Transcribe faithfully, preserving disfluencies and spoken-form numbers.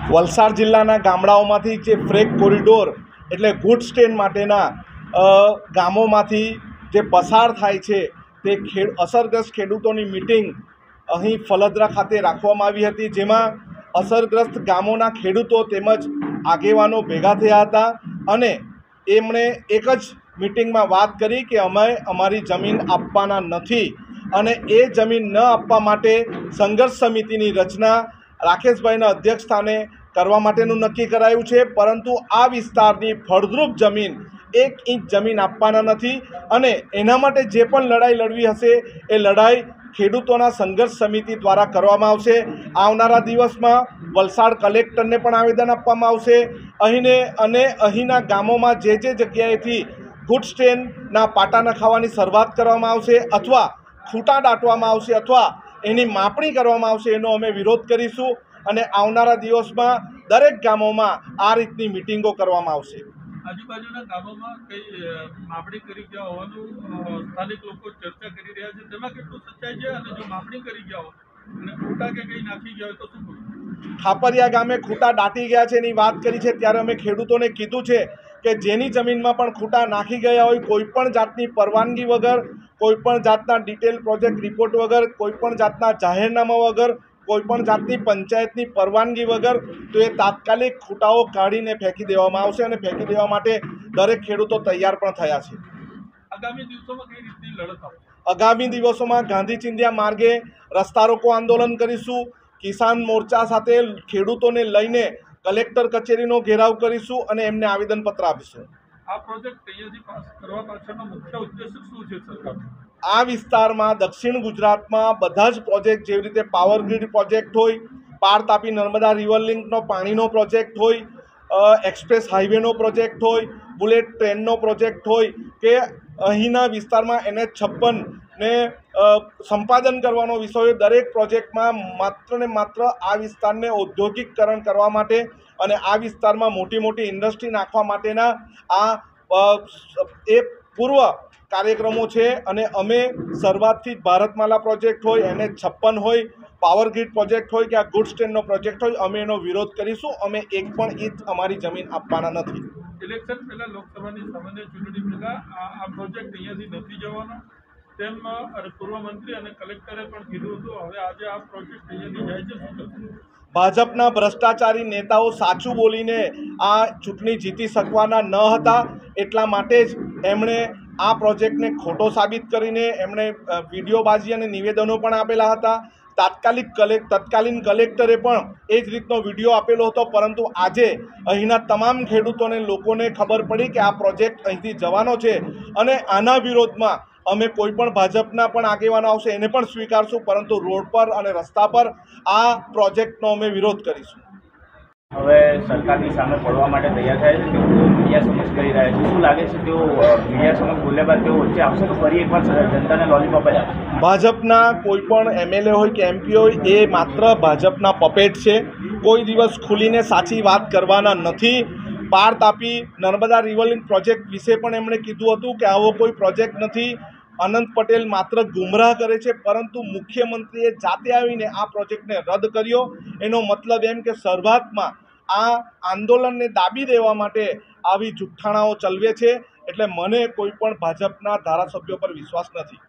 વલસાડ જિલ્લાના ગામડાઓમાંથી જે ફ્રેટ કોરિડોર એટલે ગુડ્સ ટ્રેન માટેના ગામોમાંથી જે પસાર થાય છે તે ખેડ અસરગ્રસ્ત ખેડૂતોની મિટિંગ અહીં ફલદરા ખાતે રાખવામાં આવી હતી, જેમાં અસરગ્રસ્ત ગામોના ખેડૂતો તેમજ આગેવાનો ભેગા થયા હતા અને એમણે એક જ મિટિંગમાં વાત કરી કે અમે અમારી જમીન આપવાના નથી અને એ જમીન ન આપવા માટે સંઘર્ષ સમિતિની રચના રાકેશભાઈના અધ્યક્ષ સ્થાને કરવા માટેનું નક્કી કરાયું છે, પરંતુ આ વિસ્તારની ફળદ્રુપ જમીન એક ઇંચ જમીન આપવાના નથી અને એના માટે જે પણ લડાઈ લડવી હશે એ લડાઈ ખેડૂતોના સંઘર્ષ સમિતિ દ્વારા કરવામાં આવશે। આવનારા દિવસમાં વલસાડ કલેક્ટરને પણ આવેદન આપવામાં આવશે અહીંને અને અહીંના ગામોમાં જે જે જગ્યાએથી ગુડ્સ ટ્રેનના પાટા નખાવવાની શરૂઆત કરવામાં આવશે અથવા ખૂંટા દાટવામાં આવશે અથવા એની માપણી કરવામાં આવશે એનો અમે વિરોધ કરીશું અને આવનારા દિવસમાં દરેક ગામોમાં આ રીતની મિટિંગો કરવામાં આવશે। આજુબાજુના ગામોમાં કઈ માપણી કરી ગયા હોવાનું સ્થાનિક લોકો ચર્ચા કરી રહ્યા છે, તેમાં કેટલું સચ્ચાઈ છે અને જો માપણી કરી ગયા હોય અને ખૂંટા કે કંઈ નાખી ગયા હોય તો શું કરું? ખાપરિયા ગામે ખૂંટા દાટી ગયા છે એની વાત કરી છે, ત્યારે અમે ખેડૂતોને કીધું છે કે જેની જમીનમાં પણ ખૂંટા નાખી ગયા હોય, કોઈપણ જાતની પરવાનગી વગર, કોઈપણ જાતના ડિટેલ પ્રોજેક્ટ રિપોર્ટ વગર, કોઈપણ જાતના જાહેરનામા વગર, કોઈપણ જાતની પંચાયતની પરવાનગી વગર તો એ તાત્કાલિક ખૂંટાઓ કાઢીને ફેંકી દેવામાં આવશે અને ફેંકી દેવા માટે દરેક ખેડૂતો તૈયાર પણ થયા છે। આગામી દિવસોમાં કઈ રીતની લડત આવશે? આગામી દિવસોમાં ગાંધી ચિંધ્યા માર્ગે રસ્તા રોકો આંદોલન કરીશું, કિસાન મોરચા સાથે ખેડૂતોને લઈને કલેક્ટર કચેરીનો ઘેરાવ કરીશું અને એમને આવેદનપત્ર આપીશું। આ પ્રોજેક્ટ અહીંયાથી પાસ કરવા પાછળનો મુખ્ય ઉદ્દેશ શું છે સરકારનો? આ વિસ્તારમાં દક્ષિણ ગુજરાતમાં બધા જ પ્રોજેક્ટ જેવી રીતે પાવર ગ્રીડ પ્રોજેક્ટ હોય, પાર તાપી નર્મદા રિવર લિંકનો પાણીનો પ્રોજેક્ટ હોય, એક્સપ્રેસ હાઈવેનો પ્રોજેક્ટ હોય, બુલેટ ટ્રેનનો પ્રોજેક્ટ હોય કે અહીંના વિસ્તારમાં એન એચ છપ્પન ને સંપાદન કરવાનો વિષય હોય, દરેક પ્રોજેક્ટમાં માત્ર ને માત્ર આ વિસ્તારને ઔદ્યોગિકકરણ કરવા માટે અને આ વિસ્તારમાં મોટી મોટી ઇન્ડસ્ટ્રી નાખવા માટેના આ એ પૂર્વ કાર્યક્રમો છે અને અમે શરૂઆતથી જ ભારતમાલા પ્રોજેક્ટ હોય, એન એચ છપ્પન હોય, પાવર ગ્રીડ પ્રોજેક્ટ હોય કે આ ગુડ્સ ટ્રેનનો પ્રોજેક્ટ હોય, અમે એનો વિરોધ કરીશું। અમે એક પણ ઇંચ અમારી જમીન આપવાના નથી। ઇલેક્શન પહેલાં લોકસભાની સામાન્ય ચૂંટણી પહેલાં આ પ્રોજેક્ટ અહીંયાથી નથી જવાનો તેમ પૂર્વ મંત્રી અને કલેક્ટરે પણ કીધું હતું, હવે આજે આ પ્રોજેક્ટ અહીંયાથી જાય છે, શું થશે? ભાજપના ભ્રષ્ટાચારી નેતાઓ સાચું બોલીને આ ચૂંટણી જીતી શકવાના ન હતા, એટલા માટે જ એમણે આ પ્રોજેક્ટને ખોટો સાબિત કરીને એમણે વિડીયોબાજી અને નિવેદનો પણ આપેલા હતા। તાત્કાલિક કલેક્ટ તત્કાલીન કલેક્ટરે પણ એ જ રીતનો વિડીયો આપેલો હતો, પરંતુ આજે અહીંના તમામ ખેડૂતોને લોકોને ખબર પડી કે આ પ્રોજેક્ટ અહીંથી જવાનો છે અને આના વિરોધમાં અમે કોઈ પણ ભાજપના પણ આગેવાનો આવશે એને પણ સ્વીકારશું, પરંતુ રોડ પર અને રસ્તા પર આ પ્રોજેક્ટનો અમે વિરોધ કરીશું। હવે સરકારની સામે પડવા માટે તૈયાર થાય છે, તેઓ મીડિયા સમક્ષ કરી રહ્યા છે, શું લાગે છે તેઓ મીડિયા સમક્ષ બોલ્યા બાદ તેઓ વચ્ચે આવશે તો ફરી એકવાર જનતાને લોલીપોપ જ આપશે? ભાજપના કોઈ પણ એમએલએ હોય કે એમપી હોય એ માત્ર ભાજપના પપેટ છે, કોઈ દિવસ ખુલીને સાચી વાત કરવાના નથી। પાર તાપી નર્મદા રિવરલિંક પ્રોજેક્ટ વિશે પણ એમણે કીધું હતું કે આવો કોઈ પ્રોજેક્ટ નથી, અનંત પટેલ માત્ર ગુમરાહ કરે છે, પરંતુ મુખ્યમંત્રીએ જાતે આવીને આ પ્રોજેક્ટને રદ કર્યો। એનો મતલબ એમ કે શરૂઆતમાં આ આંદોલનને દાબી દેવા માટે આવી જુઠ્ઠાણાઓ ચલવે છે, એટલે મને કોઈ પણ ભાજપના ધારાસભ્યો પર વિશ્વાસ નથી।